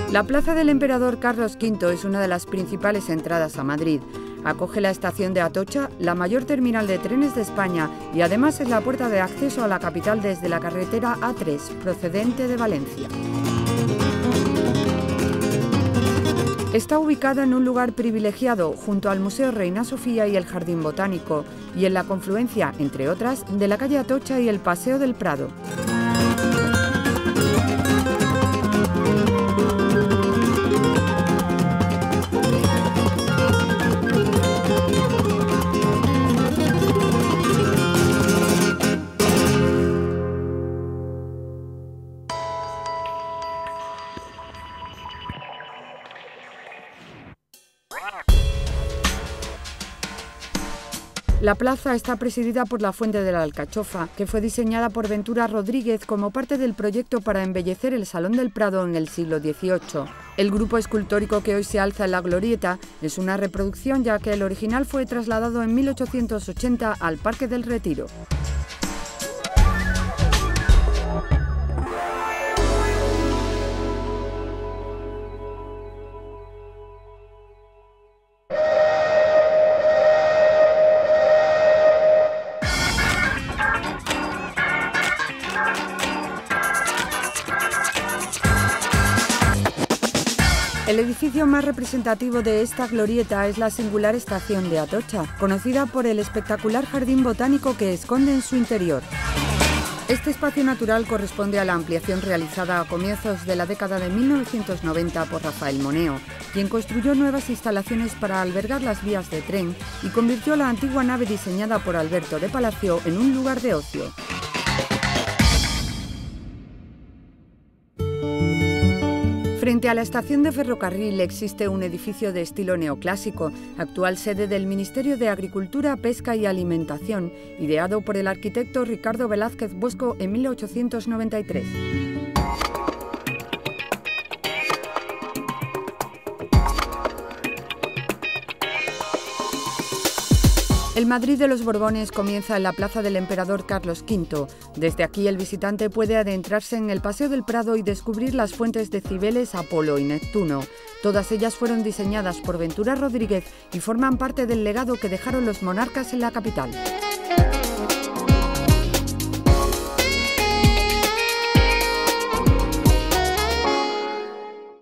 La Plaza del Emperador Carlos V es una de las principales entradas a Madrid. Acoge la estación de Atocha, la mayor terminal de trenes de España y además es la puerta de acceso a la capital desde la carretera A3, procedente de Valencia. Está ubicada en un lugar privilegiado, junto al Museo Reina Sofía y el Jardín Botánico, y en la confluencia, entre otras, de la calle Atocha y el Paseo del Prado. La plaza está presidida por la Fuente de la Alcachofa, que fue diseñada por Ventura Rodríguez como parte del proyecto para embellecer el Salón del Prado en el siglo XVIII. El grupo escultórico que hoy se alza en la glorieta es una reproducción, ya que el original fue trasladado en 1880 al Parque del Retiro. El edificio más representativo de esta glorieta es la singular estación de Atocha, conocida por el espectacular jardín botánico que esconde en su interior. Este espacio natural corresponde a la ampliación realizada a comienzos de la década de 1990 por Rafael Moneo, quien construyó nuevas instalaciones para albergar las vías de tren y convirtió la antigua nave diseñada por Alberto de Palacio en un lugar de ocio. Frente a la estación de ferrocarril existe un edificio de estilo neoclásico, actual sede del Ministerio de Agricultura, Pesca y Alimentación, ideado por el arquitecto Ricardo Velázquez Bosco en 1893. El Madrid de los Borbones comienza en la Plaza del Emperador Carlos V. Desde aquí el visitante puede adentrarse en el Paseo del Prado y descubrir las fuentes de Cibeles, Apolo y Neptuno. Todas ellas fueron diseñadas por Ventura Rodríguez y forman parte del legado que dejaron los monarcas en la capital.